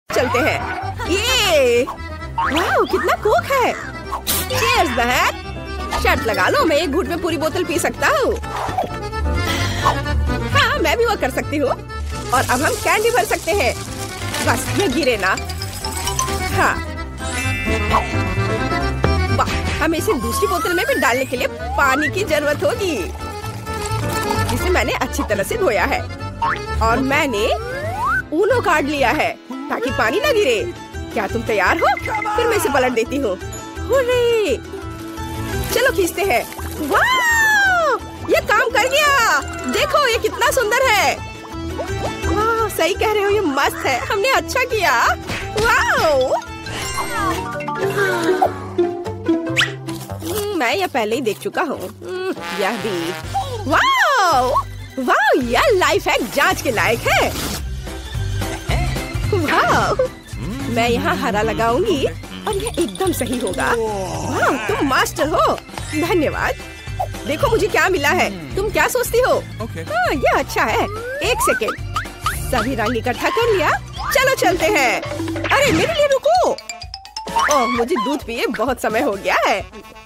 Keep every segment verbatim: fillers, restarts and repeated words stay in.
चलते हैं। ये वाह कितना कोक है। चीयर्स बहन। शर्त लगा लो, मैं एक घूंट में पूरी बोतल पी सकता हूँ। हाँ मैं भी वो कर सकती हूँ। और अब हम कैंडी भर सकते हैं। बस ये गिरे ना। हाँ वाह, हमें इसे दूसरी बोतल में भी डालने के लिए पानी की जरूरत होगी, जिसे मैंने अच्छी तरह से धोया है। और मैंने ऊनो कार्ड लिया है ताकि पानी ना गिरे। क्या तुम तैयार हो? फिर मैं इसे पलट देती हूँ। हुर्रे! चलो खींचते हैं। वाह ये काम कर गया। देखो ये कितना सुंदर है। वाह सही कह रहे हो, ये मस्त है। हमने अच्छा किया। वाह मैं ये पहले ही देख चुका हूँ। यह भी वाह वाह यह लाइफ हैक जांच के लायक है। वाह मैं यहाँ हरा लगाऊंगी और यह एकदम सही होगा। वाह तुम मास्टर हो। धन्यवाद। देखो मुझे क्या मिला है। तुम क्या सोचती हो? okay. हाँ यह अच्छा है। एक सेकेंड, सभी रंग इकट्ठा कर लिया। चलो चलते हैं। अरे मेरे लिए रुको। ओह मुझे दूध पिए बहुत समय हो गया है।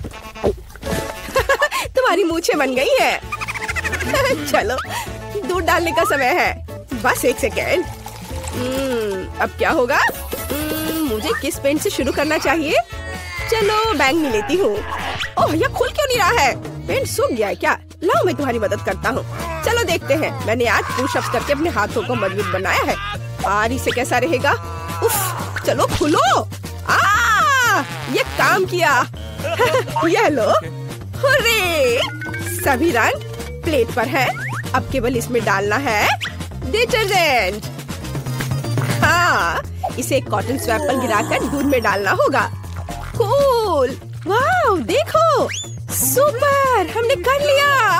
तुम्हारी मूछें बन गई है। चलो दूध डालने का समय है। बस एक सेकेंड। अब क्या होगा? मुझे किस पेंट से शुरू करना चाहिए? चलो बैंग में लेती हूँ। ओह यह खुल क्यों नहीं रहा है? पेंट सूख गया है क्या? लाओ मैं तुम्हारी मदद करता हूँ। चलो देखते हैं। मैंने आज पुशअप्स करके अपने हाथों को मजबूत बनाया है। और इसे कैसा रहेगा? उफ, चलो खुलो। आ, ये काम किया। यह लो। हुर्रे! सभी रंग प्लेट पर है। अब केवल इसमें डालना है डिटर्जेंट। हाँ इसे कॉटन स्वैप पर गिराकर दूध में डालना होगा। कूल। वाह देखो सुपर, हमने कर लिया।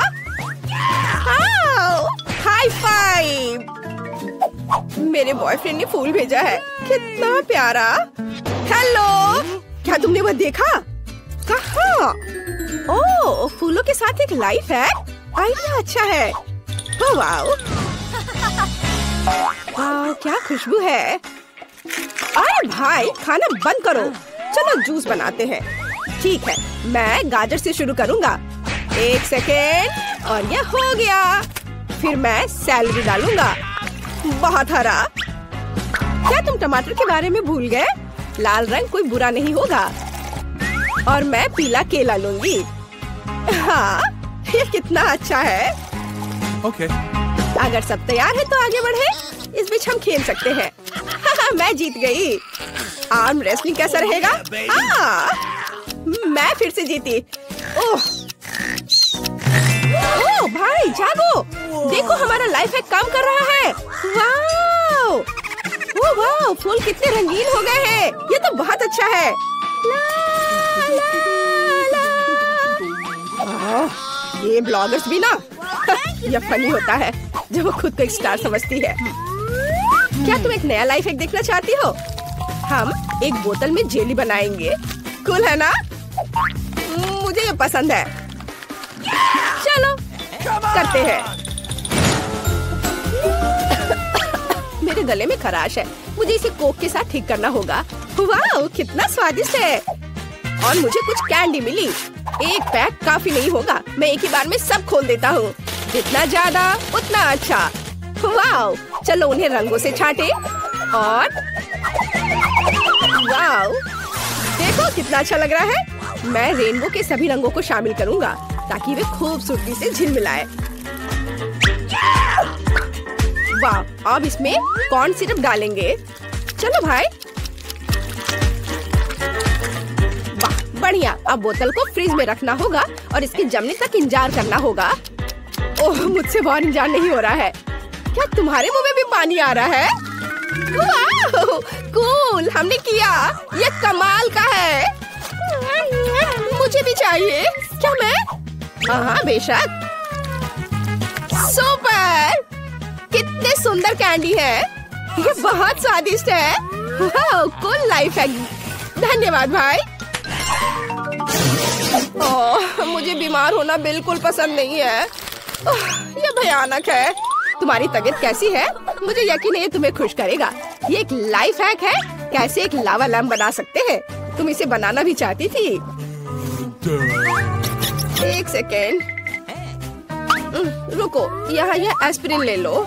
High five. मेरे बॉयफ्रेंड ने फूल भेजा है। कितना प्यारा। हेलो, क्या तुमने वो देखा? कहाँ? ओह फूलों के साथ एक लाइफ है। आइडिया अच्छा है। ओ वाओ वाओ क्या खुशबू है। अरे भाई खाना बंद करो। चलो जूस बनाते हैं। ठीक है मैं गाजर से शुरू करूंगा। एक सेकेंड और यह हो गया। फिर मैं सैलरी डालूंगा। बहुत हरा। क्या तुम टमाटर के बारे में भूल गए? लाल रंग कोई बुरा नहीं होगा। और मैं पीला केला लूंगी। हाँ ये कितना अच्छा है। ओके। अगर सब तैयार है तो आगे बढ़े। इस बीच हम खेल सकते हैं। मैं जीत गई। आर्म रेसलिंग कैसा रहेगा? हाँ मैं फिर से जीती। ओह ओह भाई जागो। देखो हमारा लाइफ हैक काम कर रहा है। वाओ ओह वाओ फूल कितने रंगीन हो गए हैं। ये तो बहुत अच्छा है। ला, ला, ला। ये ब्लॉगर्स भी ना यह फनी होता है जब वो खुद को एक स्टार समझती है। क्या तुम एक नया लाइफ हैक देखना चाहती हो? हम एक बोतल में जेली बनाएंगे। कूल है ना? मुझे ये पसंद है। चलो करते हैं। मेरे गले में खराश है। मुझे इसे कोक के साथ ठीक करना होगा। वाह कितना स्वादिष्ट है। और मुझे कुछ कैंडी मिली। एक पैक काफी नहीं होगा। मैं एक ही बार में सब खोल देता हूँ। जितना ज्यादा उतना अच्छा। वाह चलो उन्हें रंगों से छांटे। और वाह देखो कितना अच्छा लग रहा है। मैं रेनबो के सभी रंगों को शामिल करूंगा ताकि वे खूबसूरती से झिलमिलाए। वाह अब इसमें कॉर्न सिरप डालेंगे। चलो भाई। वाह बढ़िया। अब बोतल को फ्रिज में रखना होगा और इसके जमने तक इंतजार करना होगा। ओह मुझसे बहुत इंतजार नहीं हो रहा है। क्या तुम्हारे मुंह में भी पानी आ रहा है? वाह कूल हमने किया। ये कमाल का है। मुझे भी चाहिए। क्या मैं? हाँ बेशक। सुपर कितने सुंदर कैंडी है। ये बहुत स्वादिष्ट है। वाह कूल लाइफ है। धन्यवाद भाई। ओह मुझे बीमार होना बिल्कुल पसंद नहीं है। ओह, ये भयानक है। तुम्हारी तबीयत कैसी है? मुझे यकीन है ये तुम्हें खुश करेगा। ये एक लाइफ हैक है। कैसे एक लावा लैम्प बना सकते हैं। तुम इसे बनाना भी चाहती थी। एक सेकेंड, रुको, यहाँ यह एस्पिरिन ले लो।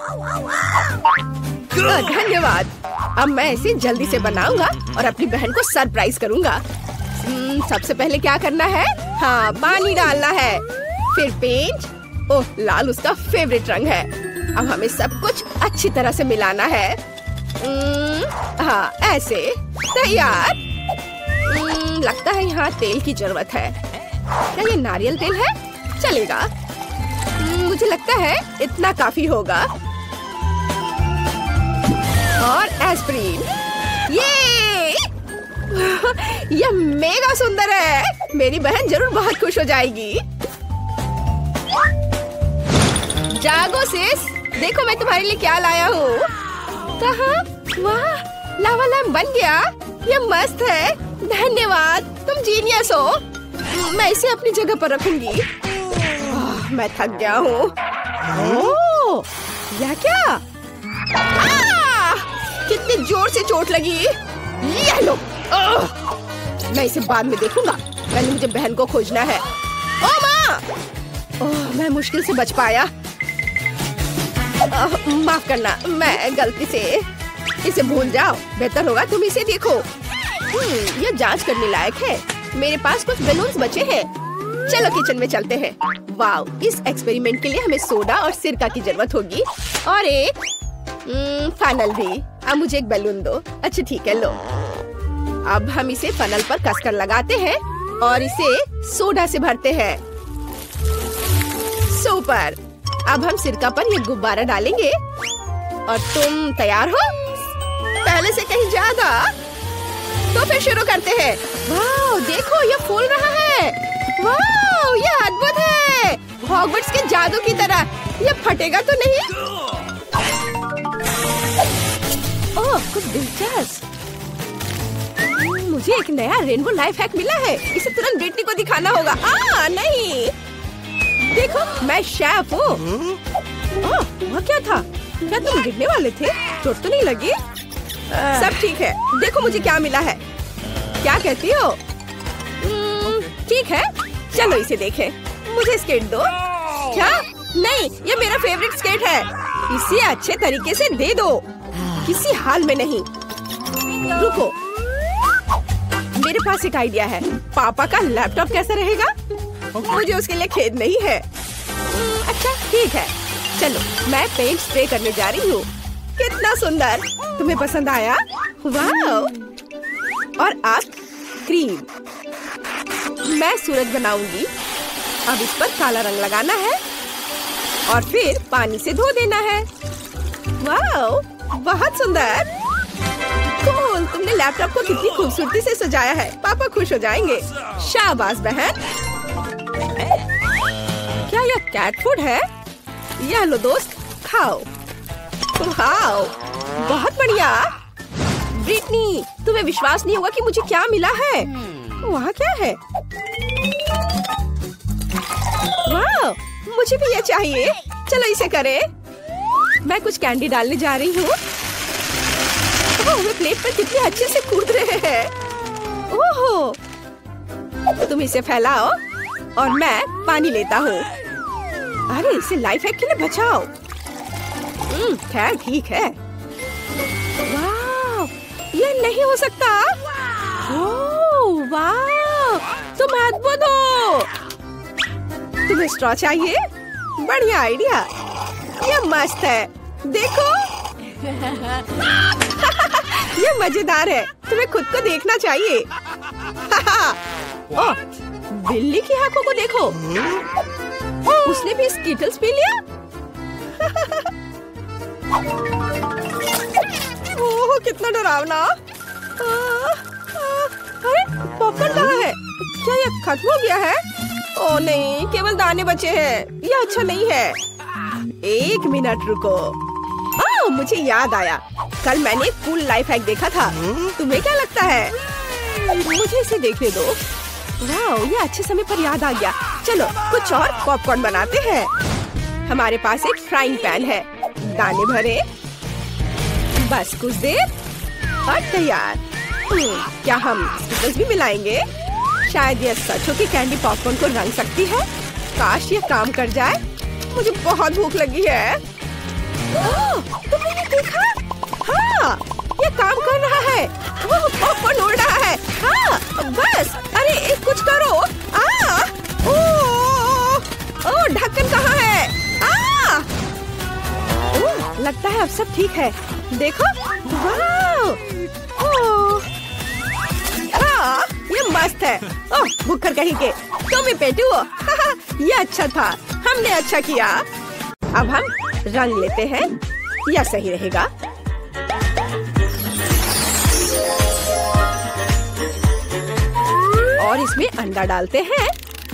धन्यवाद। अब मैं इसे जल्दी से बनाऊंगा और अपनी बहन को सरप्राइज करूंगा। सबसे पहले क्या करना है? हाँ, पानी डालना है, फिर पेंट। ओह, लाल उसका फेवरेट रंग है। अब हमें सब कुछ अच्छी तरह से मिलाना है। हाँ, ऐसे तैयार। लगता है यहाँ तेल की जरूरत है। क्या ये नारियल तेल है? चलेगा। मुझे लगता है इतना काफी होगा। और एस्पिरिन। ये यह मेगा सुंदर है। मेरी बहन जरूर बहुत खुश हो जाएगी। जागो सिस, देखो मैं तुम्हारे लिए क्या लाया हूँ। कहाँ? वाह, लावा लैम्प बन गया। यह मस्त है। धन्यवाद, तुम जीनियस हो। मैं इसे अपनी जगह पर रखूंगी। मैं थक गया हूँ। ओह, यह क्या? आ! कितनी जोर से चोट लगी। ये लो। मैं इसे बाद में देखूंगा। पहले मुझे बहन को खोजना है। ओ माँ! ओह, मैं मुश्किल से बच पाया। ओह, माफ करना, मैं गलती से। इसे भूल जाओ। बेहतर होगा तुम इसे देखो। हम्म, यह जांच करने लायक है। मेरे पास कुछ बैलून्स बचे हैं। चलो किचन में चलते हैं। वाओ, इस एक्सपेरिमेंट के लिए हमें सोडा और सिरका की जरूरत होगी और एक फनल भी। अब मुझे एक बैलून दो। अच्छा ठीक है, लो। अब हम इसे फनल पर कसकर लगाते हैं और इसे सोडा से भरते हैं। सुपर। अब हम सिरका पर ये गुब्बारा डालेंगे और तुम तैयार हो? पहले से कहीं ज्यादा। तो फिर शुरू करते हैं। वाह, देखो ये फूल रहा है। वाह, ये अद्भुत है। हॉगवर्ट्स के जादू की तरह। ये फटेगा तो नहीं? ओह, कुछ दिलचस्प। मुझे एक नया रेनबो लाइफ हैक मिला है। इसे तुरंत ब्रिटनी को दिखाना होगा। आ, नहीं। देखो, मैं शेफ हूँ। ओह, वह क्या था? क्या तुम गिरने वाले थे? चोट तो नहीं लगी? सब ठीक है। देखो मुझे क्या मिला है। क्या कहती हो? ठीक है, चलो इसे देखें। मुझे स्केट दो। क्या? नहीं, ये मेरा फेवरेट स्केट है। इसे अच्छे तरीके से दे दो। किसी हाल में नहीं। रुको, मेरे पास एक आइडिया है। पापा का लैपटॉप कैसा रहेगा? मुझे उसके लिए खेद नहीं है। अच्छा ठीक है, चलो मैं पेंट स्प्रे करने जा रही हूँ। कितना सुंदर। तुम्हें पसंद आया? वाह। और अब क्रीम। मैं सूरज बनाऊंगी। अब इस पर काला रंग लगाना है और फिर पानी से धो देना है। वाह, बहुत सुंदर। कूल, तुमने लैपटॉप को कितनी खूबसूरती से सजाया है। पापा खुश हो जाएंगे। शाबाश बहन। क्या यह कैट फूड है? यह लो दोस्त, खाओ। वाह, बहुत बढ़िया। ब्रिटनी, तुम्हें विश्वास नहीं होगा कि मुझे क्या मिला है। वहाँ क्या है? वाह, मुझे भी ये चाहिए। चलो इसे करें। मैं कुछ कैंडी डालने जा रही हूँ। ओह, वे प्लेट पर कितने अच्छे से कूद रहे हैं। ओहो, तुम इसे फैलाओ और मैं पानी लेता हूँ। अरे, इसे लाइफ हैक के लिए बचाओ। हम्म, खैर ठीक है। वाह, ये नहीं हो सकता। ओह, वाह, तुम अद्भुत हो। तुम्हें स्ट्रॉ चाहिए? बढ़िया आइडिया। ये मस्त है। देखो। ये मजेदार है। तुम्हें खुद को देखना चाहिए। ओह, बिल्ली की आंखों को देखो। उसने भी स्कीटल्स पी लिया। ओह, कितना डरावना। अरे, पॉपकॉर्न कहाँ है? क्या ये खत्म हो गया है? ओह नहीं, केवल दाने बचे हैं। यह अच्छा नहीं है। एक मिनट रुको। ओह, मुझे याद आया। कल मैंने एक कूल लाइफ हैक देखा था। तुम्हें क्या लगता है? मुझे इसे देखने दो। वाह, ये अच्छे समय पर याद आ गया। चलो कुछ और पॉपकॉर्न बनाते हैं। हमारे पास एक फ्राइंग पैन है। दाने भरे। बस कुछ देर और तैयार। क्या हम स्टिकर्स भी मिलाएंगे? शायद ये सच हो कि कैंडी पॉपकॉर्न को रंग सकती है। काश ये काम कर जाए। मुझे बहुत भूख लगी है। ओह, तुमने ये देखा? हाँ, ये काम कर रहा है। वो पॉपकॉर्न उड़ रहा है। हाँ, बस। अरे एक कुछ करो। आ, ओह, ओह, ढक्कन कहाँ है? आ, ओह, लगता है अब सब ठीक है। देखो, वाह, ओह, हाँ, ये मस्त है। ओह, भुक्खड़ कहीं के। तुम ही पेटू हो। ये अच्छा था। हमने अच्छा किया। अब हम रंग लेते हैं। यह सही रहेगा। और इसमें अंडा डालते हैं।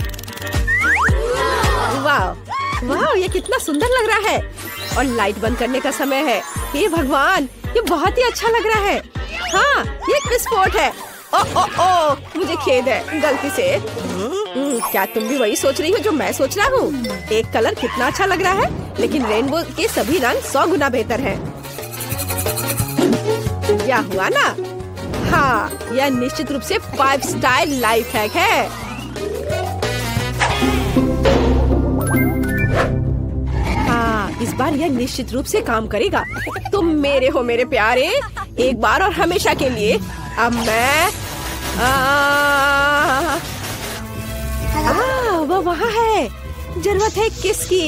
वाह, वाह, ये कितना सुंदर लग रहा है। और लाइट बंद करने का समय है। हे भगवान, ये बहुत ही अच्छा लग रहा है। हाँ, ये एक विस्फोट है। ओ ओ ओ, मुझे खेद है, गलती से। क्या तुम भी वही सोच रही हो जो मैं सोच रहा हूँ? एक कलर कितना अच्छा लग रहा है, लेकिन रेनबो के सभी रंग सौ गुना बेहतर हैं। क्या हुआ ना? हाँ, यह निश्चित रूप से फाइव स्टार लाइफ हैक है। हाँ, इस बार यह निश्चित रूप से काम करेगा। तुम मेरे हो मेरे प्यारे, एक बार और हमेशा के लिए। अब मैं आ, आ, वो वहाँ है। जरूरत है किसकी?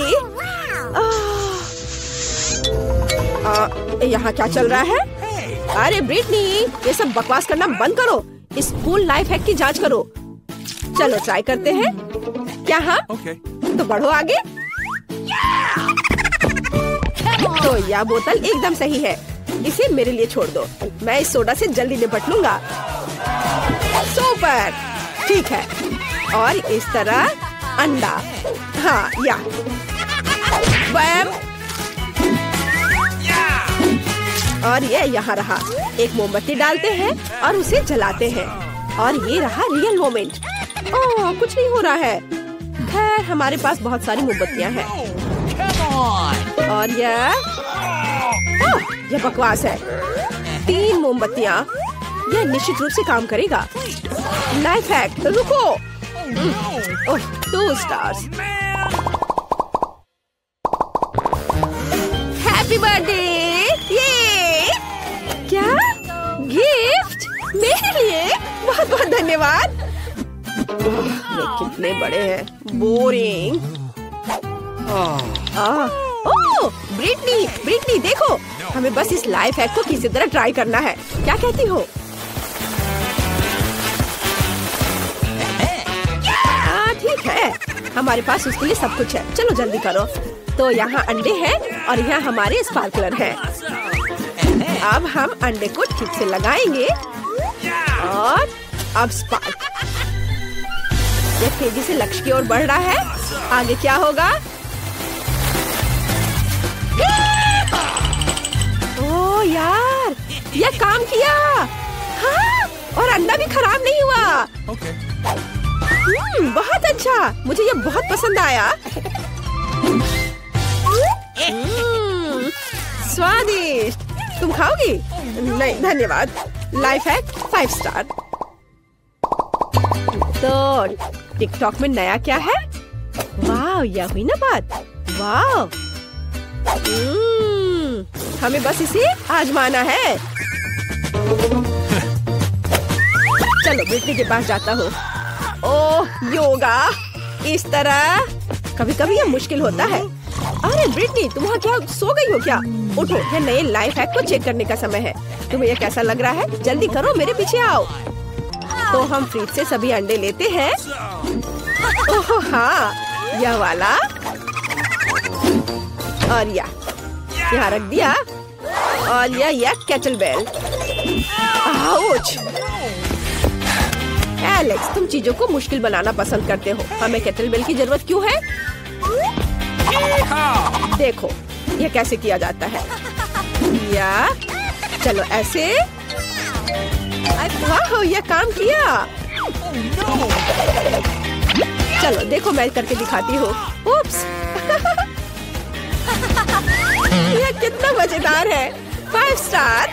यहाँ क्या चल रहा है? अरे ब्रिटनी, ये सब बकवास करना बंद करो। इस कूल लाइफ हैक की जांच करो। चलो ट्राई करते हैं। क्या? हाँ, okay. तो बढ़ो आगे। तो यह बोतल एकदम सही है। इसे मेरे लिए छोड़ दो। मैं इस सोडा से जल्दी निपट लूंगा। सुपर, ठीक है। और इस तरह अंडा। हाँ, या बैम। और ये यहाँ रहा। एक मोमबत्ती डालते हैं और उसे जलाते हैं। और ये रहा रियल मोमेंट। ओह, कुछ नहीं हो रहा है। खैर, हमारे पास बहुत सारी मोमबत्तियाँ हैं। और यह यह बकवास है। तीन मोमबत्तियाँ। यह निश्चित रूप से काम करेगा। लाइफ हैक, रुको। Oh, two stars. Happy birthday. ये क्या गिफ्ट मेरे लिए? बहुत बहुत धन्यवाद। ये कितने बड़े हैं। बोरिंग। ओह, ब्रिटनी, ब्रिटनी देखो, हमें बस इस लाइफ हैक को किसी तरह ट्राई करना है। क्या कहती हो? हाँ, ठीक है। हमारे पास उसके लिए सब कुछ है। चलो जल्दी करो। तो यहाँ अंडे हैं और यहाँ हमारे स्पार्कलर हैं। अब हम अंडे को ठीक से लगाएंगे और अब स्पार्क। ये तेजी से लक्ष्य की ओर बढ़ रहा है। आगे क्या होगा? ओह यार, यह काम किया। हाँ, और अंडा भी खराब नहीं हुआ। okay. हम्म, बहुत अच्छा। मुझे यह बहुत पसंद आया। हम्म, स्वादिष्ट। तुम खाओगी? नहीं धन्यवाद। Life hack five star. तो टिकटॉक में नया क्या है? वाह, यह हुई ना बात। वाह, हम्म, हमें बस इसे आजमाना है। चलो ब्रिटनी के पास जाता हूँ। ओह, योगा इस तरह। कभी कभी यह मुश्किल होता है। अरे ब्रिटनी, तुम वहाँ क्या सो गई हो क्या? उठो, यह नए लाइफ हैक को चेक करने का समय है। तुम्हें यह कैसा लग रहा है? जल्दी करो, मेरे पीछे आओ। तो हम फ्रिज से सभी अंडे लेते हैं। ओह हाँ, यह वाला और यह यहाँ रख दिया। और यह यह केटल बेल। आउच! एलेक्स, तुम चीजों को मुश्किल बनाना पसंद करते हो। हमें केटल बेल की जरूरत क्यों है? देखो, यह कैसे किया जाता है। या चलो ऐसे। वाह, यह काम किया। चलो देखो, मैं करके दिखाती हूँ। उप्स। यह कितना मजेदार है। Five star.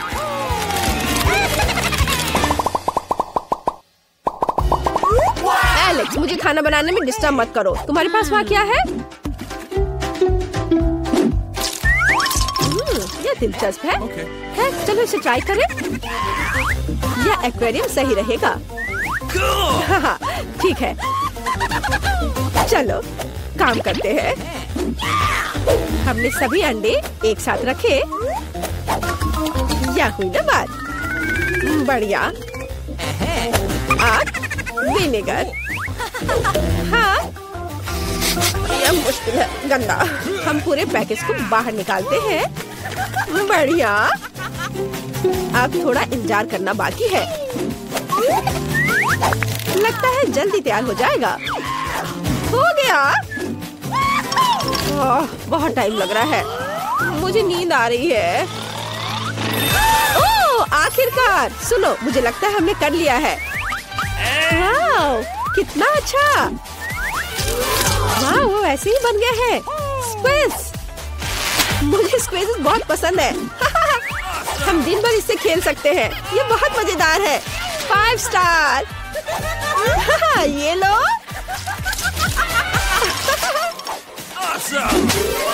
एलेक्स, मुझे खाना बनाने में डिस्टर्ब मत करो। तुम्हारे पास वहाँ क्या है? यह दिलचस्प है। Okay. है, चलो इसे ट्राई करें। यह एक्वेरियम सही रहेगा। हाँ, ठीक है, चलो काम करते हैं। हमने सभी अंडे एक साथ रखे। यह हुई ना बात। बढ़िया। आग, विनेगर। हाँ, यह मुश्किल है, गंदा। हम पूरे पैकेज को बाहर निकालते हैं। बढ़िया। अब थोड़ा इंतजार करना बाकी है। लगता है जल्दी तैयार हो जाएगा। हो गया। ओह, बहुत टाइम लग रहा है। मुझे नींद आ रही है। ओह, आखिरकार। सुनो, मुझे लगता है हमने कर लिया है। वाह, कितना अच्छा। वाह, वो ऐसे ही बन गया है। स्क्विज। मुझे स्क्विज बहुत पसंद है। हम दिन भर इससे खेल सकते हैं। ये बहुत मजेदार है। Five star. ये लो। Awesome.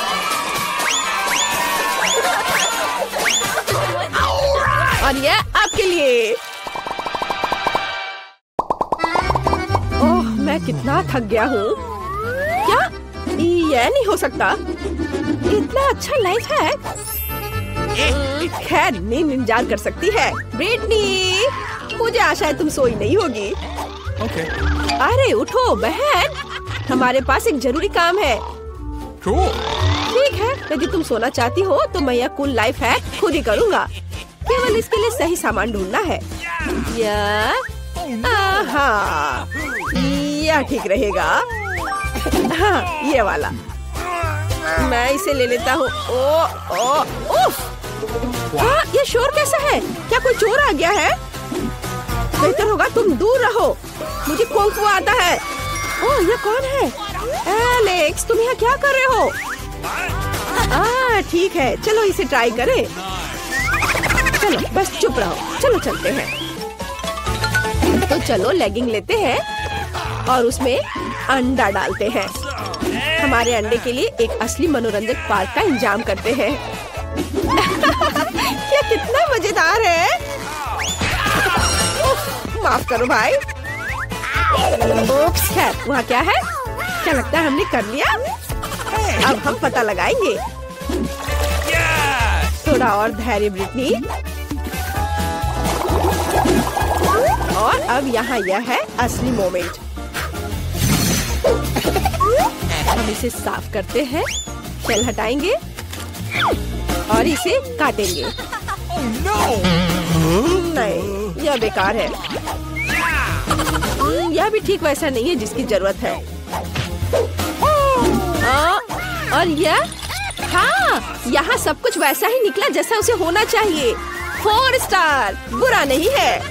और ये आपके लिए। ओह, मैं कितना थक गया हूँ। क्या ये नहीं हो सकता? इतना अच्छा लाइफ है। खैर, नींद इंतजार कर सकती है। ब्रिटनी, मुझे आशा है तुम सोई नहीं होगी। Okay. अरे उठो बहन, हमारे पास एक जरूरी काम है। Cool. ठीक है, यदि तुम सोना चाहती हो तो मैं यह कूल लाइफ हैक खुद ही करूँगा। केवल इसके लिए सही सामान ढूंढना है। यह, आहा, यह ठीक रहेगा। हाँ, ये वाला। मैं इसे ले लेता हूँ। ओ, ओ, उफ! हाँ, ये शोर कैसा है? क्या कोई चोर आ गया है? बेहतर होगा तुम दूर रहो। मुझे कुंग फू आता है। ओह, ये कौन है? एलेक्स, तुम यहाँ क्या कर रहे हो? आ, ठीक है, चलो इसे ट्राई करें। चलो, बस चुप रहो। चलो चलते हैं। तो चलो लेगिंग लेते हैं और उसमें अंडा डालते हैं। हमारे अंडे के लिए एक असली मनोरंजक पार्क का इंतजाम करते हैं। ये कितना मजेदार है। उफ, माफ करो भाई। ओप्स, खैर, वहाँ क्या है? क्या लगता है हमने कर लिया? अब हम पता लगाएंगे। थोड़ा और धैर्य ब्रिटनी। और अब यहाँ यह है असली मोमेंट। हम इसे साफ करते हैं, शेल हटाएंगे और इसे काटेंगे। नहीं, यह बेकार है। यह भी ठीक वैसा नहीं है जिसकी जरूरत है। आ, और यह, हाँ, यहाँ सब कुछ वैसा ही निकला जैसा उसे होना चाहिए। फोर स्टार, बुरा नहीं है।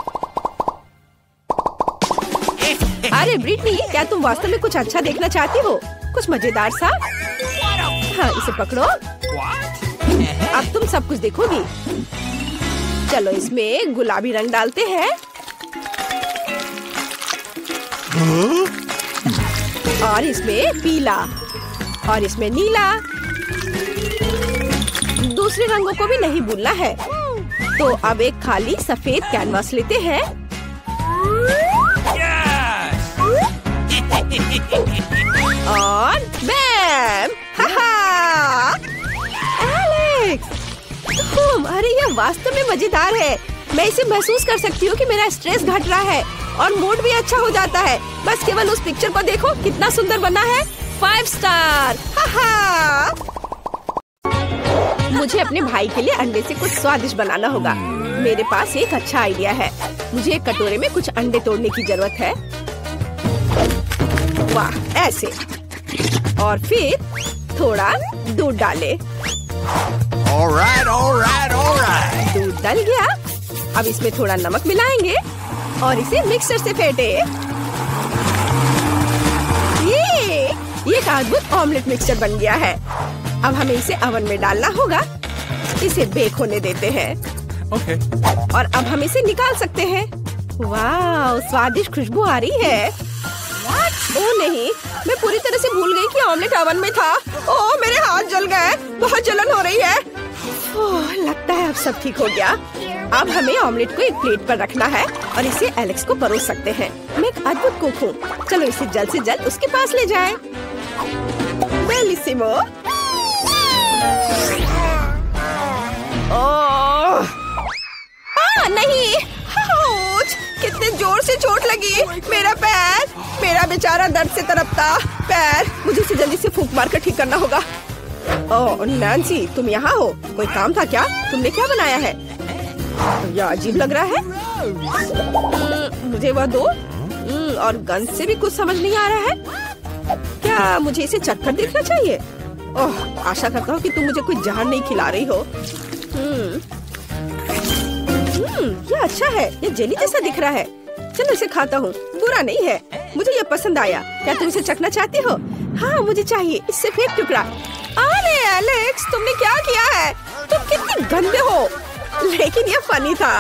अरे ब्रिटनी, क्या तुम वास्तव में कुछ अच्छा देखना चाहती हो? कुछ मजेदार सा? हाँ, इसे पकड़ो। अब तुम सब कुछ देखोगी। चलो इसमें गुलाबी रंग डालते हैं। और इसमें पीला और इसमें नीला। दूसरे रंगों को भी नहीं भूलना है। तो अब एक खाली सफेद कैनवास लेते हैं। और बैम! हाहा! एलेक्स! तुम, अरे यह वास्तव में मजेदार है। मैं इसे महसूस कर सकती हूँ कि मेरा स्ट्रेस घट रहा है और मूड भी अच्छा हो जाता है। बस केवल उस पिक्चर को देखो, कितना सुंदर बना है। Five star. हाहा! मुझे अपने भाई के लिए अंडे से कुछ स्वादिष्ट बनाना होगा। मेरे पास एक अच्छा आइडिया है। मुझे एक कटोरे में कुछ अंडे तोड़ने की जरूरत है। वाह, ऐसे। और फिर थोड़ा दूध डाले। All right, all right, all right. दूध डल गया। अब इसमें थोड़ा नमक मिलाएंगे और इसे मिक्सर से फेंटे। ये ये एक अद्भुत ऑमलेट मिक्सचर बन गया है। अब हमें इसे ओवन में डालना होगा। इसे बेक होने देते हैं। Okay. और अब हम इसे निकाल सकते हैं। वाह, स्वादिष्ट खुशबू आ रही है। ओह नहीं, मैं पूरी तरह से भूल गई कि ऑमलेट ओवन में था। ओह, मेरे हाथ जल गए, बहुत जलन हो रही है। ओह, लगता है अब सब ठीक हो गया। अब हमें ऑमलेट को एक प्लेट पर रखना है और इसे एलेक्स को परोस सकते हैं। मैं एक अद्भुत कुक हूँ। चलो इसे जल्द से जल्द उसके पास ले जाएं। बेलिसिमो। ओह, आ, नहीं, आउच! कितने जोर से चोट लगी। मेरा पैर, मेरा बेचारा दर्द से तड़पता पैर। मुझे इसे जल्दी से फूंक मार कर ठीक करना होगा। ओह नैन्सी, तुम यहाँ हो? कोई काम था क्या? तुमने क्या बनाया है? यह अजीब लग रहा है। मुझे वह दो। और गंध से भी कुछ समझ नहीं आ रहा है। क्या मुझे इसे चखकर देखना चाहिए? ओह, आशा करता हूँ कि तुम मुझे कोई जहर नहीं खिला रही हो। हम्म, हम्म, ये अच्छा है। ये जेली जैसा दिख रहा है। चलो इसे खाता हूँ, बुरा नहीं है। मुझे ये पसंद आया। क्या तुम इसे चखना चाहती हो? हाँ, मुझे चाहिए। इससे फेंक टुकड़ा। अरे एलेक्स, तुमने क्या किया है? तुम कितने गंदे हो। लेकिन ये फनी था।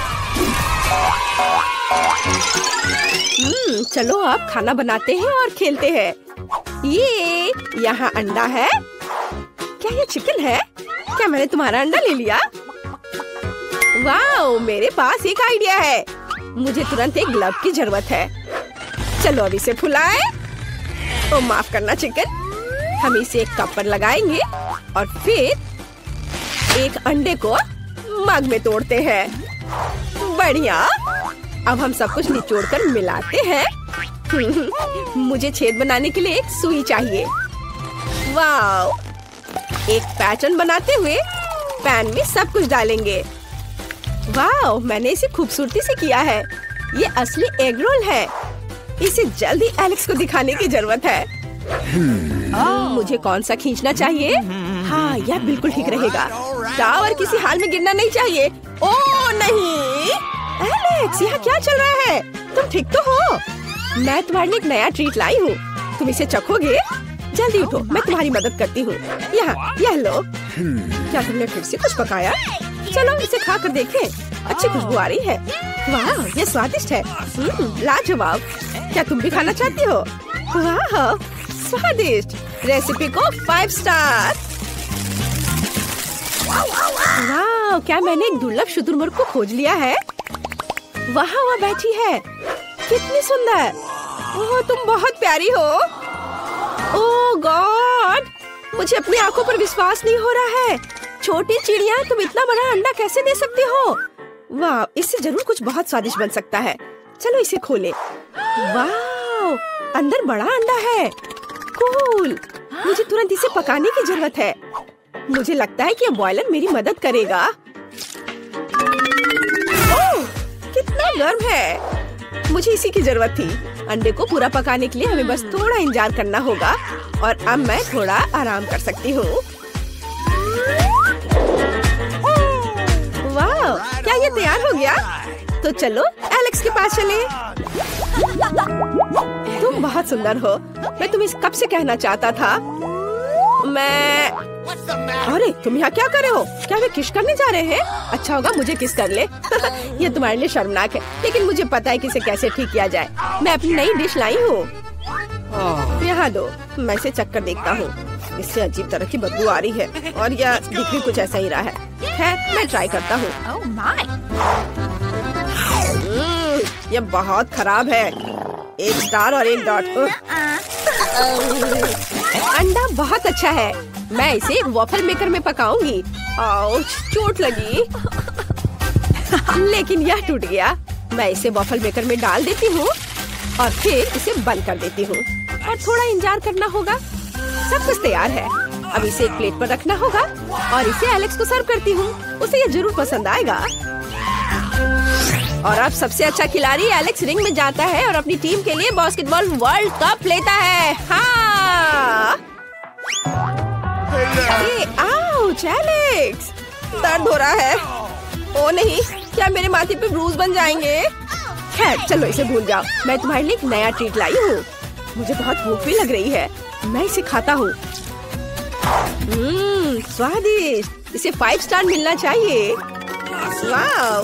हम्म, चलो अब खाना बनाते हैं और खेलते हैं। ये यहाँ अंडा है। क्या ये चिकन है? क्या मैंने तुम्हारा अंडा ले लिया? वाओ, मेरे पास एक आइडिया है। मुझे तुरंत एक ग्लव की जरूरत है। चलो अब इसे फुलाएं। ओ माफ करना चिकन। हम इसे एक कप पर लगाएंगे और फिर एक अंडे को मग में तोड़ते हैं। बढ़िया। अब हम सब कुछ निचोड़कर मिलाते हैं। मुझे छेद बनाने के लिए एक सुई चाहिए। वाओ, एक पैटर्न बनाते हुए पैन में सब कुछ डालेंगे। वाओ, मैंने इसे खूबसूरती से किया है। ये असली एग रोल है। इसे जल्दी एलेक्स को दिखाने की जरूरत है। hmm. मुझे कौन सा खींचना चाहिए? हाँ, यह बिल्कुल ठीक रहेगा। टावर किसी हाल में गिरना नहीं चाहिए। ओह नहीं, एलेक्स, यहाँ क्या चल रहा है? तुम ठीक तो हो? मैं तुम्हारे लिए एक नया ट्रीट लाई हूँ। तुम इसे चखोगे? जल्दी उठो, मैं तुम्हारी मदद करती हूँ। यहाँ, यह लो। क्या तुमने फिर से कुछ पकाया? चलो इसे खा कर देखें। अच्छी खुशबू आ रही है। वाह, ये स्वादिष्ट है। लाजवाब। क्या तुम भी खाना चाहती हो? वाह, स्वादिष्ट। रेसिपी को फाइव स्टार। वाह, क्या मैंने एक दुर्लभ शुतुरमुर्ग को खोज लिया है? वहाँ वह बैठी है। कितनी सुंदर। ओह, तुम बहुत प्यारी हो। ओह गॉड, मुझे अपनी आंखों पर विश्वास नहीं हो रहा है। छोटी चिड़िया, तुम इतना बड़ा अंडा कैसे दे सकती हो? वाह, इससे जरूर कुछ बहुत स्वादिष्ट बन सकता है। चलो इसे खोलें। वाह, अंदर बड़ा अंडा है। कूल। मुझे तुरंत इसे पकाने की जरूरत है। मुझे लगता है कि ये बॉयलर मेरी मदद करेगा। ओह, कितना गर्म है। मुझे इसी की जरूरत थी। अंडे को पूरा पकाने के लिए हमें बस थोड़ा इंतजार करना होगा। और अब मैं थोड़ा आराम कर सकती हूँ। वाह, क्या ये तैयार हो गया? तो चलो एलेक्स के पास चले। तुम बहुत सुंदर हो। मैं तुम्हें कब से कहना चाहता था। मैं अरे तुम यहाँ क्या कर रहे हो? क्या वे किस करने जा रहे हैं? अच्छा होगा मुझे किस कर ले। ये तुम्हारे लिए शर्मनाक है, लेकिन मुझे पता है कि इसे कैसे ठीक किया जाए। मैं अपनी नई डिश लाई हूँ। यहाँ दो, मैं इसे चख कर देखता हूँ। इससे अजीब तरह की बदबू आ रही है और यह दिख भी कुछ ऐसा ही रहा है। खैर, मैं ट्राई करता हूँ। hmm, यह बहुत खराब है। एक स्टार और एक डॉट। अंडा बहुत अच्छा है। मैं इसे एक वॉफल मेकर में पकाऊंगी। आउच, चोट लगी। लेकिन यह टूट गया। मैं इसे वॉफल मेकर में डाल देती हूँ और फिर इसे बंद कर देती हूँ और थोड़ा इंतजार करना होगा। सब कुछ तैयार है। अब इसे एक प्लेट पर रखना होगा और इसे एलेक्स को सर्व करती हूँ। उसे ये जरूर पसंद आएगा। और अब सबसे अच्छा खिलाड़ी एलेक्स रिंग में जाता है और अपनी टीम के लिए बास्केटबॉल वर्ल्ड कप लेता है। हाँ। ए, आउच, एलेक्स, दर्द हो रहा है। ओ नहीं, क्या मेरे माथे पे ब्रूज बन जाएंगे? खैर, चलो इसे भूल जाओ। मैं तुम्हारे लिए एक नया ट्रीट लाई हूँ। मुझे बहुत भूख भी लग रही है। मैं इसे खाता हूँ। हम्म, स्वादिष्ट। इसे फाइव स्टार मिलना चाहिए। वाओ!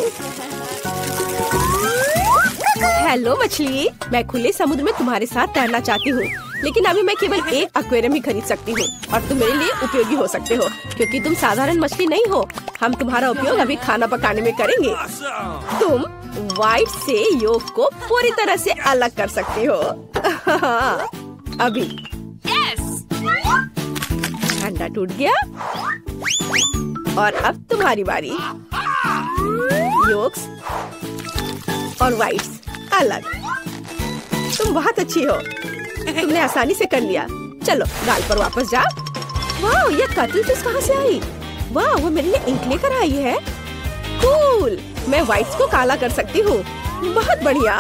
हेलो मछली, मैं खुले समुद्र में तुम्हारे साथ तैरना चाहती हूँ, लेकिन अभी मैं केवल एक एक्वेरियम ही खरीद सकती हूँ और तुम मेरे लिए उपयोगी हो सकते हो क्योंकि तुम साधारण मछली नहीं हो। हम तुम्हारा उपयोग अभी खाना पकाने में करेंगे। तुम व्हाइट से योक को पूरी तरह से अलग कर सकते हो। अभी अंडा टूट गया और अब तुम्हारी बारी। योक्स और व्हाइट्स अलग। तुम बहुत अच्छी हो, तुमने आसानी से कर लिया। चलो गाल पर वापस जाओ। वाह, ये कतल फिश कहाँ से आई? वाह, वो मेरे लिए इंक लेकर आई है। कूल, मैं व्हाइट्स को काला कर सकती हूँ। बहुत बढ़िया।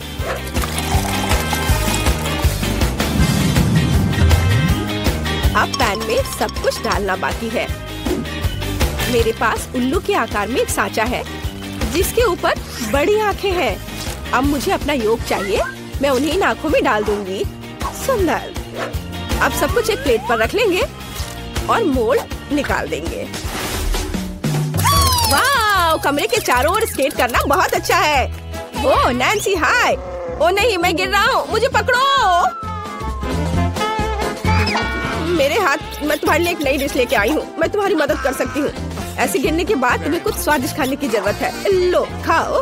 अब पैन में सब कुछ डालना बाकी है। मेरे पास उल्लू के आकार में एक सांचा है जिसके ऊपर बड़ी आंखें हैं। अब मुझे अपना योग चाहिए, मैं उन्हीं इन आंखों में डाल दूंगी। सुंदर। अब सब कुछ एक प्लेट पर रख लेंगे और मोल्ड निकाल देंगे। वाह, कमरे के चारों ओर स्केट करना बहुत अच्छा है। ओ नैन्सी, हाय। ओ नहीं, मैं गिर रहा हूँ, मुझे पकड़ो। मेरे हाथ, मैं तुम्हारे लिए एक नई डिश लेके आई हूँ, मैं तुम्हारी मदद कर सकती हूँ। ऐसे गिरने के बाद तुम्हें कुछ स्वादिष्ट खाने की जरूरत है। लो खाओ।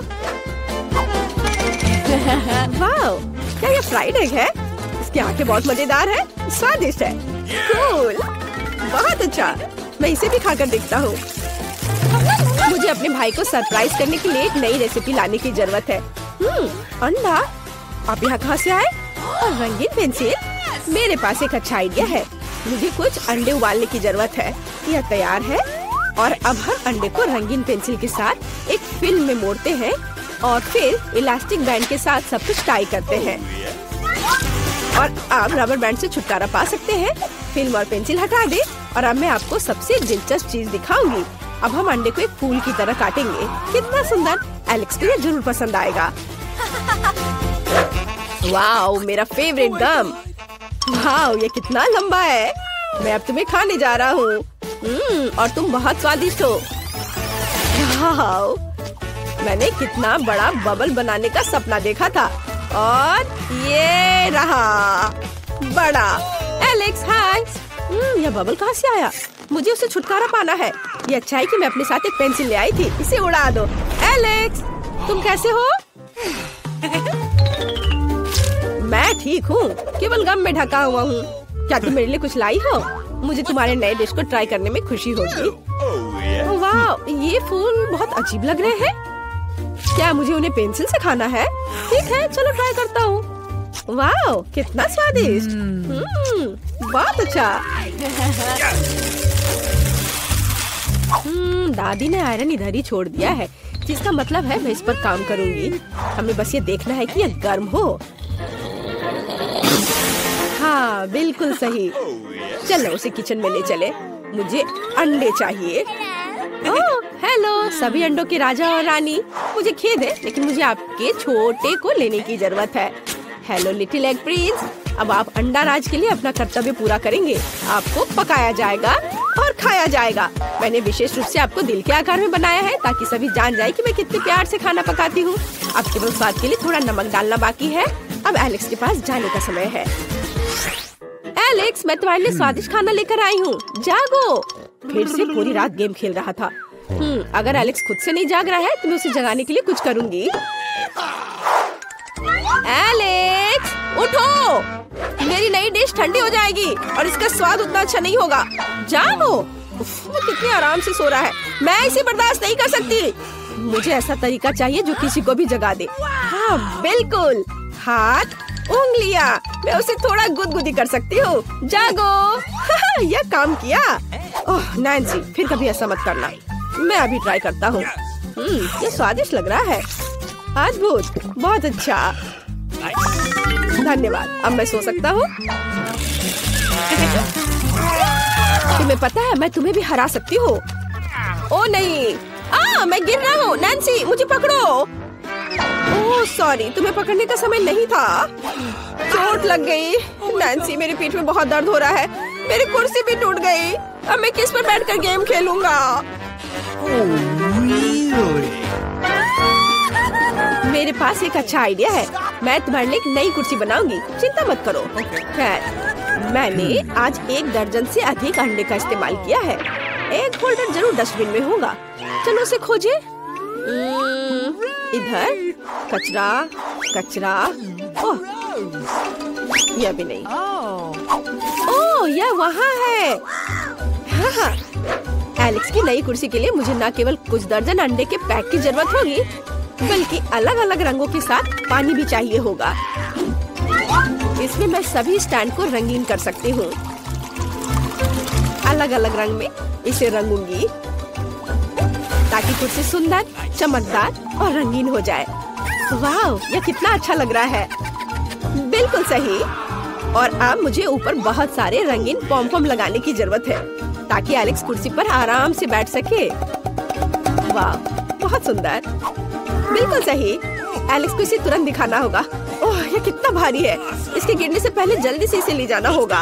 वाओ, क्या ये फ्राइड एग है? इसकी आंखें बहुत मजेदार है, स्वादिष्ट है। कूल, बहुत अच्छा। मैं इसे भी खाकर देखता हूँ। मुझे अपने भाई को सरप्राइज करने के लिए एक नई रेसिपी लाने की जरूरत है। हम्म, अंडा। आप यहाँ कहाँ से आए? और रंगीन पेंसिल। मेरे पास एक अच्छा आइडिया है। मुझे कुछ अंडे उबालने की जरूरत है। यह तैयार है और अब हर अंडे को रंगीन पेंसिल के साथ एक फिल्म में मोड़ते हैं और फिर इलास्टिक बैंड के साथ सब कुछ टाई करते हैं। और आप रबर बैंड से छुटकारा पा सकते हैं। फिल्म और पेंसिल हटा दे और अब मैं आपको सबसे दिलचस्प चीज दिखाऊंगी। अब हम अंडे को एक फूल की तरह काटेंगे। कितना सुंदर! एलेक्स को ये जरूर पसंद आएगा। वाओ, मेरा फेवरेट गम। वाओ, ये कितना लंबा है। मैं अब तुम्हें खाने जा रहा हूँ। हम्म, और तुम बहुत स्वादिष्ट हो। वाओ, मैंने कितना बड़ा बबल बनाने का सपना देखा था और ये रहा बड़ा। एलेक्स, हाय। हम्म, यह बबल कहाँ से आया? मुझे उसे छुटकारा पाना है। ये अच्छा है कि मैं अपने साथ एक पेंसिल ले आई थी। इसे उड़ा दो। एलेक्स, तुम कैसे हो? मैं ठीक हूँ, केवल गम में ढका हुआ हूँ। क्या तुम मेरे लिए कुछ लाई हो? मुझे तुम्हारे नए डिश को ट्राई करने में खुशी होगी। वाह, ये फूल बहुत अजीब लग रहे हैं। क्या मुझे उन्हें पेंसिल से खाना है? ठीक है, चलो ट्राई करता हूँ। वाह, कितना स्वादिष्ट। हम्म, बहुत अच्छा। हम्म, दादी ने आयरन इधर ही छोड़ दिया है, जिसका मतलब है मैं इस पर काम करूंगी। हमें बस ये देखना है कि यह गर्म हो। हाँ, बिल्कुल सही। चलो उसे किचन में ले चले। मुझे अंडे चाहिए। ओह, हेलो सभी अंडों के राजा और रानी। मुझे खेद है, लेकिन मुझे आपके छोटे को लेने की जरूरत है। Hello little egg prince. अब आप अंडा राज के लिए अपना कर्तव्य पूरा करेंगे। आपको पकाया जाएगा और खाया जाएगा। मैंने विशेष रूप से आपको दिल के आकार में बनाया है ताकि सभी जान जाए कि मैं कितने प्यार से खाना पकाती हूँ। अब केवल स्वाद के लिए थोड़ा नमक डालना बाकी है। अब एलेक्स के पास जाने का समय है। एलेक्स, मैं तुम्हारे लिए स्वादिष्ट खाना लेकर आई हूँ। जागो। फिर से पूरी रात गेम खेल रहा था। हम्म, अगर एलेक्स खुद से नहीं जाग रहा है तो मैं उसे जगाने के लिए कुछ करूँगी। एलेक्स, उठो। मेरी नई डिश ठंडी हो जाएगी और इसका स्वाद उतना अच्छा नहीं होगा। जागो। उफ, वो कितने आराम से सो रहा है। मैं इसे बर्दाश्त नहीं कर सकती। मुझे ऐसा तरीका चाहिए जो किसी को भी जगा दे। हाँ, बिल्कुल। हाथ, उंगलियां, मैं उसे थोड़ा गुदगुदी कर सकती हूँ। जागो। यह काम किया। ओह नैन्सी, फिर कभी ऐसा मत करना। मैं अभी ट्राई करता हूँ। हम्म, ये स्वादिष्ट लग रहा है। अद्भुत, बहुत अच्छा। धन्यवाद। अब मैं सो सकता हूँ। तुम्हें पता है मैं तुम्हें भी हरा सकती हूँ। ओ नहीं, आ, मैं गिर रहा हूँ। नैन्सी, मुझे पकड़ो। ओह सॉरी, तुम्हें पकड़ने का समय नहीं था। चोट लग गई। नैन्सी, मेरी पीठ में बहुत दर्द हो रहा है। मेरी कुर्सी भी टूट गई। अब मैं किस पर बैठकर गेम खेलूंगा? Oh, really? मेरे पास एक अच्छा आइडिया है। मैं तुम्हारे लिए एक नई कुर्सी बनाऊंगी, चिंता मत करो। खैर, मैंने आज एक दर्जन से अधिक अंडे का इस्तेमाल किया है। एक होल्डर जरूर डस्टबिन में होगा। चलो उसे खोजे। इधर कचरा, कचरा। ओह, यह भी नहीं। ओह, यह वहाँ है। हाँ, एलेक्स की नई कुर्सी के लिए मुझे न केवल कुछ दर्जन अंडे के पैक की जरूरत होगी, बल्कि अलग अलग रंगों के साथ पानी भी चाहिए होगा। इसमें मैं सभी स्टैंड को रंगीन कर सकती हूँ। अलग अलग रंग में इसे रंगूंगी ताकि कुर्सी सुंदर, चमकदार और रंगीन हो जाए। वाह, यह कितना अच्छा लग रहा है। बिल्कुल सही। और अब मुझे ऊपर बहुत सारे रंगीन पॉम पॉम लगाने की जरूरत है ताकि एलेक्स कुर्सी पर आराम से बैठ सके। वाह, बहुत सुंदर। बिल्कुल सही। एलेक्स को इसे तुरंत दिखाना होगा। ओह, यह कितना भारी है। इसके गिरने से पहले जल्दी से इसे ले जाना होगा।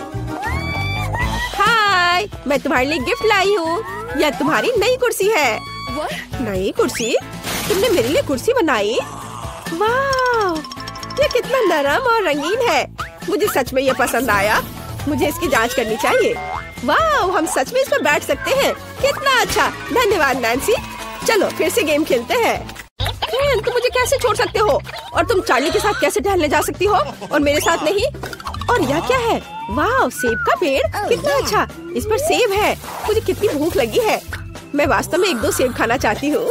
हाय, मैं तुम्हारे लिए गिफ्ट लाई हूँ। यह तुम्हारी नई कुर्सी है। नई कुर्सी? तुमने मेरे लिए कुर्सी बनाई? वाह, यह कितना नरम और रंगीन है। मुझे सच में यह पसंद आया। मुझे इसकी जांच करनी चाहिए। वाह, हम सच में इस पर बैठ सकते हैं। कितना अच्छा। धन्यवाद नैन्सी। चलो फिर से गेम खेलते हैं। तुम मुझे कैसे छोड़ सकते हो? और तुम चार्ली के साथ कैसे टहलने जा सकती हो और मेरे साथ नहीं? और यह क्या है? वाह, सेब का पेड़। कितना अच्छा। इस पर सेब है। मुझे कितनी भूख लगी है। मैं वास्तव में एक दो सेब खाना चाहती हूँ।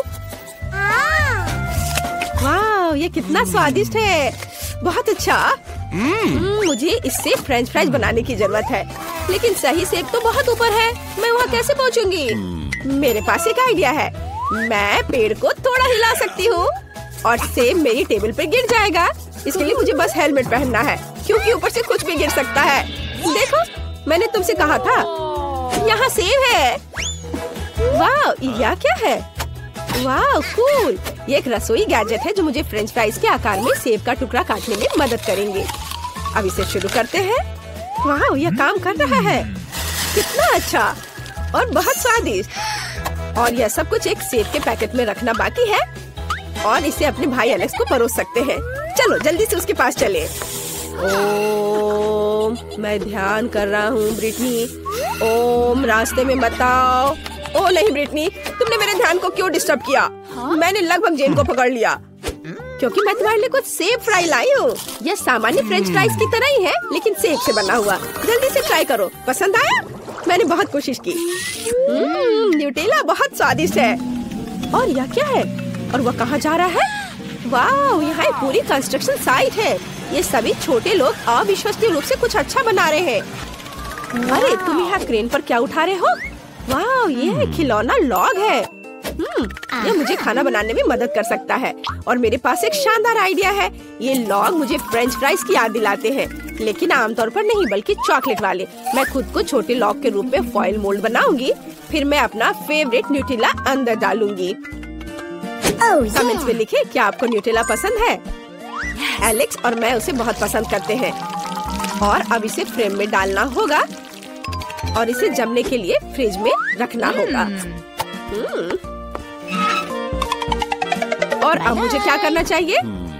वाह, ये कितना स्वादिष्ट है। बहुत अच्छा। mm, मुझे इससे फ्रेंच फ्राइज बनाने की जरूरत है, लेकिन सही सेब तो बहुत ऊपर है। मैं वहाँ कैसे पहुँचूंगी? मेरे पास एक आइडिया है। मैं पेड़ को थोड़ा हिला सकती हूँ और सेब मेरी टेबल पे गिर जाएगा। इसके लिए मुझे बस हेलमेट पहनना है, क्योंकि ऊपर से कुछ भी गिर सकता है। देखो, मैंने तुमसे कहा था। यहाँ सेब है। वाह, यह क्या है? वाह, कूल। ये एक रसोई गैजेट है जो मुझे फ्रेंच फ्राइज के आकार में सेब का टुकड़ा काटने में मदद करेंगे। अब इसे शुरू करते हैं। वाह, यह काम कर रहा है। कितना अच्छा और बहुत स्वादिष्ट। और यह सब कुछ एक सेब के पैकेट में रखना बाकी है और इसे अपने भाई एलेक्स को परोस सकते हैं। चलो जल्दी से उसके पास चले। ओम, मैं ध्यान कर रहा हूँ ब्रिटनी। ओम, रास्ते में मत आओ। ओह नहीं ब्रिटनी, तुमने मेरे ध्यान को क्यों डिस्टर्ब किया? हाँ? मैंने लगभग जेन को पकड़ लिया, क्योंकि मैं तुम्हारे लिए कुछ सेब फ्राई लाई हूँ। यह सामान्य फ्रेंच फ्राइज की तरह ही है, लेकिन सेब से बना हुआ। जल्दी से ट्राई करो। पसंद आया? मैंने बहुत कोशिश की। न्यूटेला बहुत स्वादिष्ट है। और यह क्या है? और वह कहाँ जा रहा है? वाह, यहाँ एक पूरी कंस्ट्रक्शन साइट है। ये सभी छोटे लोग अविश्वसनीय रूप से कुछ अच्छा बना रहे हैं। अरे, तुम यहाँ क्रेन पर क्या उठा रहे हो? वाह, ये खिलौना लॉग है। हम्म, यह मुझे खाना बनाने में मदद कर सकता है। और मेरे पास एक शानदार आइडिया है। ये लॉग मुझे फ्रेंच फ्राइज की याद दिलाते हैं, लेकिन आमतौर पर नहीं, बल्कि चॉकलेट वाले। मैं खुद को छोटे लॉग के रूप में फॉइल मोल्ड बनाऊंगी। फिर मैं अपना फेवरेट न्यूटेला अंदर डालूंगी। कमेंट्स में लिखें क्या आपको न्यूटेला पसंद है। एलेक्स और मैं उसे बहुत पसंद करते हैं। और अब इसे फ्रेम में डालना होगा और इसे जमने के लिए फ्रिज में रखना होगा। hmm. और अब मुझे क्या करना चाहिए?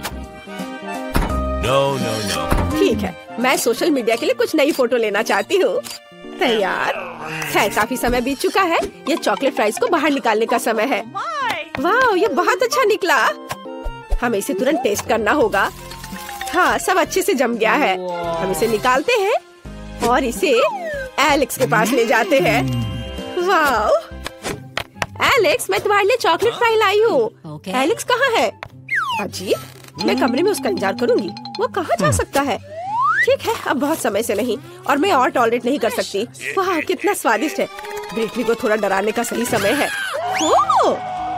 No, no, no. ठीक है, मैं सोशल मीडिया के लिए कुछ नई फोटो लेना चाहती हूँ। तैयार। खैर, काफी समय बीत चुका है। ये चॉकलेट फ्राइज को बाहर निकालने का समय है। वाह, ये बहुत अच्छा निकला। हमें इसे तुरंत टेस्ट करना होगा। हाँ, सब अच्छे से जम गया है। हम इसे निकालते हैं और इसे एलेक्स के पास ले जाते हैं। वाह, एलेक्स, मैं तुम्हारे लिए चॉकलेट फ्राई लाई हूँ। okay. एलेक्स कहाँ है? अजीब, मैं कमरे में उसका इंतजार करूंगी। वो कहाँ जा सकता है? ठीक है, अब बहुत समय से नहीं और मैं और टॉलरेट नहीं कर सकती। वाह, कितना स्वादिष्ट है। ब्रिटनी को थोड़ा डराने का सही समय है। ओह!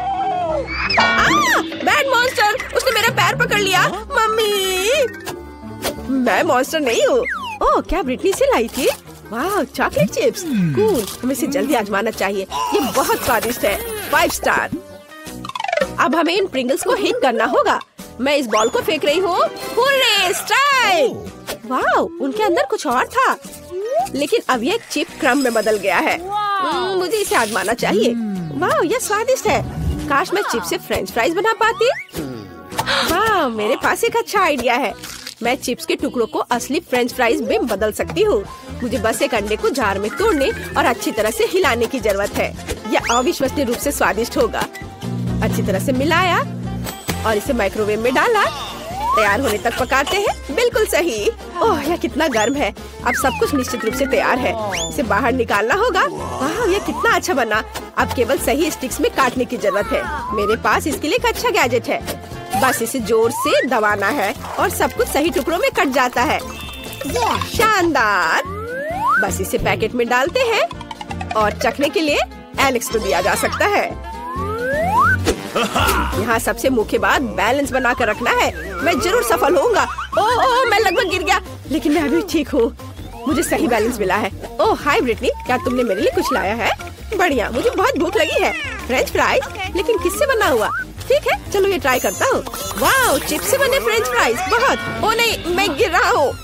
बैड मॉन्स्टर, उसने मेरा पैर पकड़ लिया। मम्मी, मैं मॉन्स्टर नहीं हूँ। ओह, क्या ब्रिटनी से लाई थी? वाह, चॉकलेट चिप्स। कूल, हमें इसे जल्दी आजमाना चाहिए। ये बहुत स्वादिष्ट है। Five star. अब हमें इन प्रिंगल्स को हिट करना होगा। मैं इस बॉल को फेंक रही हूँ। Hurray, strike! वाह, उनके अंदर कुछ और था। लेकिन अब ये चिप क्रम में बदल गया है। hmm, मुझे इसे आजमाना चाहिए। वाह, ये स्वादिष्ट है। काश मैं चिप से फ्रेंच फ्राइज बना पाती। वाह, मेरे पास एक अच्छा आइडिया है। मैं चिप्स के टुकड़ों को असली फ्रेंच फ्राइज में बदल सकती हूँ। मुझे बस एक अंडे को जार में तोड़ने और अच्छी तरह से हिलाने की जरूरत है। यह अविश्वसनीय रूप से स्वादिष्ट होगा। अच्छी तरह से मिलाया और इसे माइक्रोवेव में डाला। तैयार होने तक पकाते हैं। बिल्कुल सही। ओह, यह कितना गर्म है। अब सब कुछ निश्चित रूप से तैयार है। इसे बाहर निकालना होगा। वाह, यह कितना अच्छा बना। अब केवल सही स्टिक्स में काटने की जरूरत है। मेरे पास इसके लिए एक अच्छा गैजेट है। बस इसे जोर से दबाना है और सब कुछ सही टुकड़ों में कट जाता है। शानदार। बस इसे पैकेट में डालते हैं और चखने के लिए एलेक्स को दिया जा सकता है। यहाँ सबसे मुख्य बात बैलेंस बना कर रखना है। मैं जरूर सफल होऊंगा। ओह ओह, मैं लगभग गिर गया, लेकिन मैं अभी ठीक हूँ। मुझे सही बैलेंस मिला है। ओह हाय ब्रिटनी, क्या तुमने मेरे लिए कुछ लाया है? बढ़िया, मुझे बहुत भूख लगी है। फ्रेंच फ्राइज, लेकिन किससे बना हुआ? ठीक है, चलो ये ट्राई करता हूँ। वाह, चिप्स से बने फ्रेंच फ्राइज, बहुत। ओह नहीं, मैं गिर रहा हूँ।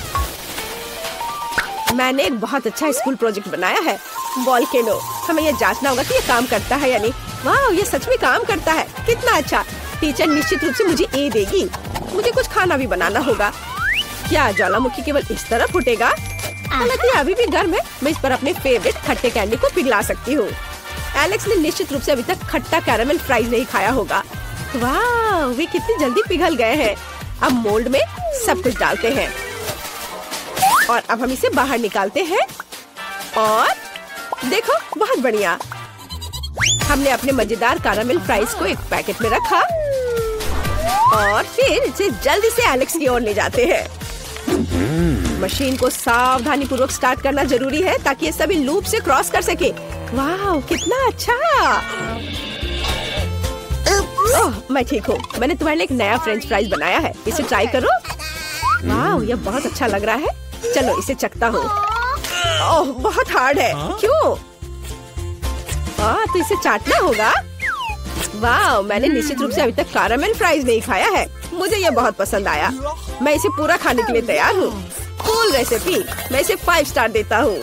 मैंने एक बहुत अच्छा स्कूल प्रोजेक्ट बनाया है, वॉल्केनो। हमें ये जांचना होगा कि ये काम करता है या नहीं। वाह, ये सच में काम करता है। कितना अच्छा। टीचर निश्चित रूप से मुझे ए देगी। मुझे कुछ खाना भी बनाना होगा। क्या ज्वालामुखी केवल इस तरह फूटेगा? हालांकि अभी भी गर्म है। मैं इस पर अपने फेवरेट खट्टे कैंडी को पिघला सकती हूँ। एलेक्स ने निश्चित रूप से अभी तक खट्टा कैरामेल फ्राइज नहीं खाया होगा। वाह, वे कितनी जल्दी पिघल गए हैं। अब मोल्ड में सब कुछ डालते हैं और अब हम इसे बाहर निकालते हैं। और देखो, बहुत बढ़िया। हमने अपने मजेदार कैरामेल फ्राइज को एक पैकेट में रखा और फिर इसे जल्दी से एलेक्स की ओर ले जाते हैं। मशीन को सावधानी पूर्वक स्टार्ट करना जरूरी है ताकि ये सभी लूप से क्रॉस कर सके। वाह, कितना अच्छा। ओह, मैं ठीक हूँ। मैंने तुम्हारे लिए एक नया फ्रेंच फ्राइज बनाया है। इसे ट्राई करो। वाह, यह बहुत अच्छा लग रहा है। चलो इसे चखता हूँ। ओह, बहुत हार्ड है। क्यों? हाँ, तो इसे चाटना होगा। वाह, मैंने निश्चित रूप से अभी तक कैरामेल फ्राइज नहीं खाया है। मुझे यह बहुत पसंद आया। मैं इसे पूरा खाने के लिए तैयार हूँ। Cool recipe. मैं इसे फाइव स्टार देता हूँ।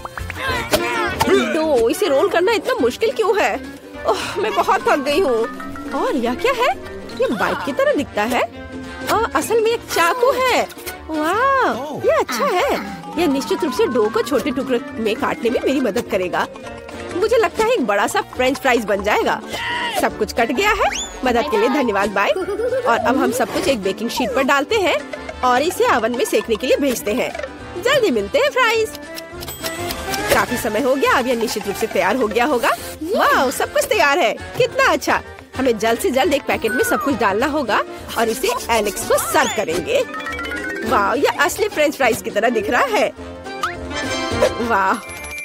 तो इसे रोल करना इतना मुश्किल क्यों है? ओह, मैं बहुत थक गई हूँ। और यह क्या है? ये बाइक की तरह दिखता है। आ, असल में एक चाकू है। वाह, ये अच्छा है। यह निश्चित रूप से डो को छोटे टुकड़ों में काटने में मेरी मदद करेगा। मुझे लगता है एक बड़ा सा फ्रेंच फ्राइज बन जाएगा। सब कुछ कट गया है। मदद के लिए धन्यवाद बाय। और अब हम सब कुछ एक बेकिंग शीट पर डालते हैं और इसे ओवन में सेकने के लिए भेजते हैं। जल्दी मिलते हैं फ्राइज। काफी समय हो गया। अब यह निश्चित रूप से तैयार हो गया होगा। वाह, सब कुछ तैयार है। कितना अच्छा। हमें जल्द से जल्द एक पैकेट में सब कुछ डालना होगा और इसे एलेक्स को सर्व करेंगे। वाह, यह असली फ्रेंच फ्राइज की तरह दिख रहा है। वाह,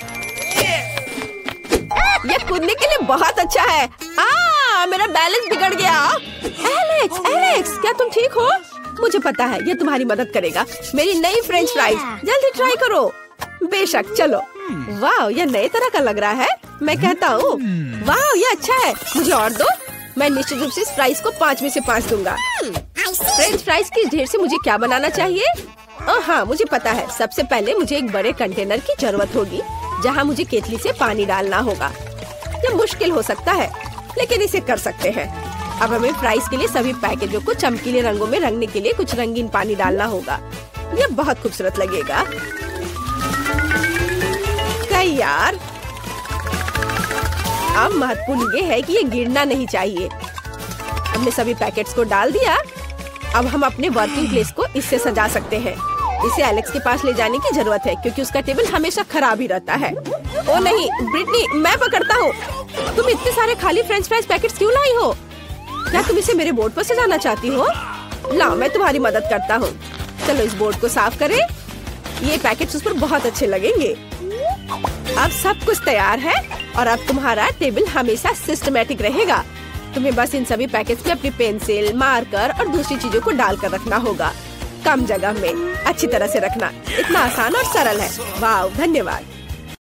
यह कूदने के लिए बहुत अच्छा है। आ, मेरा बैलेंस बिगड़ गया। एलेक्स, एलेक्स, क्या तुम ठीक हो? मुझे पता है यह तुम्हारी मदद करेगा। मेरी नई फ्रेंच फ्राइज, जल्दी ट्राई करो। बेशक, चलो। वाह, यह नए तरह का लग रहा है। मैं कहता हूँ, वाह, यह अच्छा है। मुझे और दो। मैं निश्चित रूप से इस फ्राइज को पाँच में से पाँच दूंगा। फ्रेंच फ्राइज की ढेर से मुझे क्या बनाना चाहिए? ओ हाँ, मुझे पता है। सबसे पहले मुझे एक बड़े कंटेनर की जरूरत होगी जहाँ मुझे केतली से पानी डालना होगा। यह मुश्किल हो सकता है, लेकिन इसे कर सकते हैं। अब हमें फ्राइज के लिए सभी पैकेजों को चमकीले रंगों में रंगने के लिए कुछ रंगीन पानी डालना होगा। यह बहुत खूबसूरत लगेगा। तैयार। अब महत्वपूर्ण ये है कि ये गिरना नहीं चाहिए। हमने सभी पैकेट्स को डाल दिया। अब हम अपने वर्किंग प्लेस को इससे सजा सकते हैं। इसे एलेक्स के पास ले जाने की जरूरत है क्योंकि उसका टेबल हमेशा खराब ही रहता है। ओ नहीं, ब्रिटनी, मैं पकड़ता हूँ। तुम इतने सारे खाली फ्रेंच फ्राइज पैकेट्स क्यों लाई हो? क्या तुम इसे मेरे बोर्ड पर सजाना चाहती हो? लाओ, मैं तुम्हारी मदद करता हूँ। चलो इस बोर्ड को साफ करें। ये पैकेट्स उस पर बहुत अच्छे लगेंगे। अब सब कुछ तैयार है और अब तुम्हारा टेबल हमेशा सिस्टमैटिक रहेगा। तुम्हें बस इन सभी पैकेट्स में अपनी पेंसिल, मार्कर और दूसरी चीजों को डालकर रखना होगा। कम जगह में अच्छी तरह से रखना। इतना आसान और सरल है। वाह, धन्यवाद।